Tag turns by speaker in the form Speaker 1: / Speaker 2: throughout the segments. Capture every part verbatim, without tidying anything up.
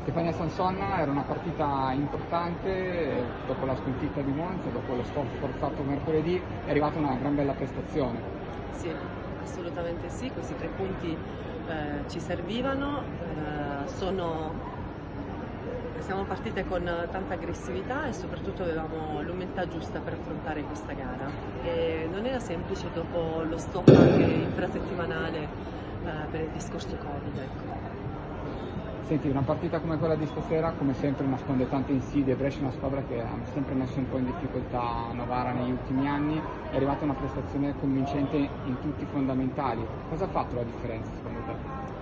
Speaker 1: Stefania Sansonna, era una partita importante, eh, dopo la sconfitta di Monza, dopo lo stop forzato mercoledì, è arrivata una gran bella prestazione.
Speaker 2: Sì, assolutamente sì, questi tre punti eh, ci servivano, eh, sono, siamo partite con tanta aggressività e soprattutto avevamo l'umiltà giusta per affrontare questa gara. E non era semplice dopo lo stop anche infrasettimanale eh, per il discorso Covid. Ecco.
Speaker 1: Senti, una partita come quella di stasera, come sempre, nasconde tante insidie. Brescia è una squadra che ha sempre messo un po' in difficoltà Novara negli ultimi anni, è arrivata una prestazione convincente in tutti i fondamentali. Cosa ha fatto la differenza secondo te?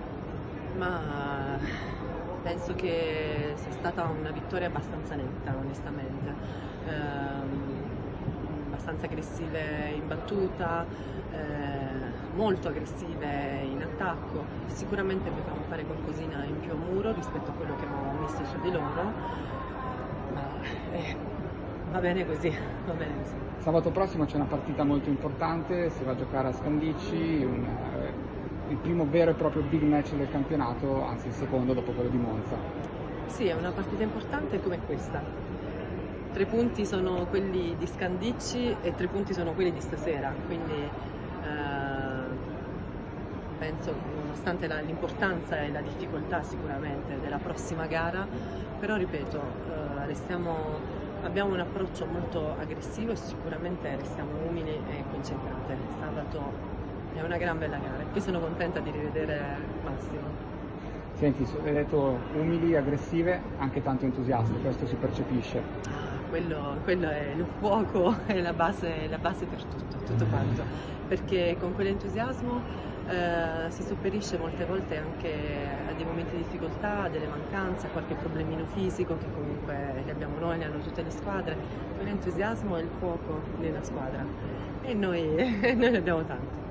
Speaker 2: Ma penso che sia stata una vittoria abbastanza netta, onestamente. Ehm, abbastanza aggressive in battuta, eh, molto aggressive in attacco. Sicuramente potevamo fare qualcosina in più a muro rispetto a quello che avevamo messo su di loro, ma eh, va bene così, va bene così.
Speaker 1: Sabato prossimo c'è una partita molto importante, si va a giocare a Scandicci, un, eh, il primo vero e proprio big match del campionato, anzi il secondo dopo quello di Monza.
Speaker 2: Sì, è una partita importante come questa. Tre punti sono quelli di Scandicci e tre punti sono quelli di stasera, quindi eh, penso, nonostante l'importanza e la difficoltà sicuramente della prossima gara, però ripeto, eh, restiamo, abbiamo un approccio molto aggressivo e sicuramente restiamo umili e concentrate. Sabato è una gran bella gara e poi sono contenta di rivedere Massimo.
Speaker 1: Senti, hai detto umili, aggressive, anche tanto entusiaste, questo si percepisce.
Speaker 2: Quello, quello è il fuoco, è la base, la base per tutto, tutto quanto, perché con quell'entusiasmo eh, si sopperisce molte volte anche a dei momenti di difficoltà, a delle mancanze, a qualche problemino fisico che comunque che abbiamo noi, ne hanno tutte le squadre. Quell'entusiasmo è il fuoco nella squadra e noi, noi ne abbiamo tanto.